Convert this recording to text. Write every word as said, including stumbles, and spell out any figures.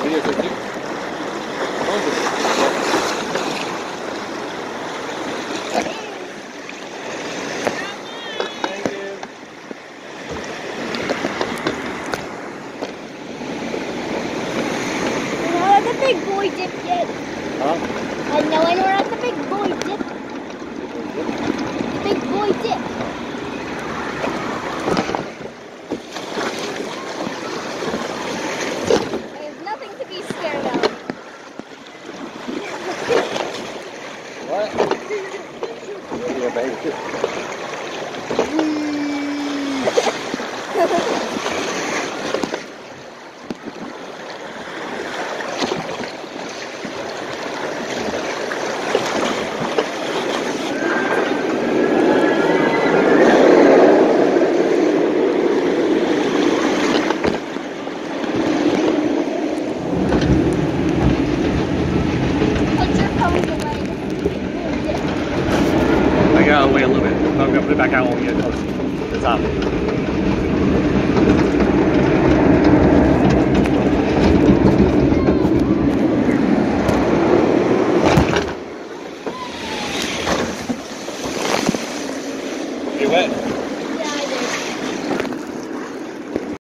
Video technique. The big boy dip yet. Huh? I know I know not the big boy dip. Big boy dip.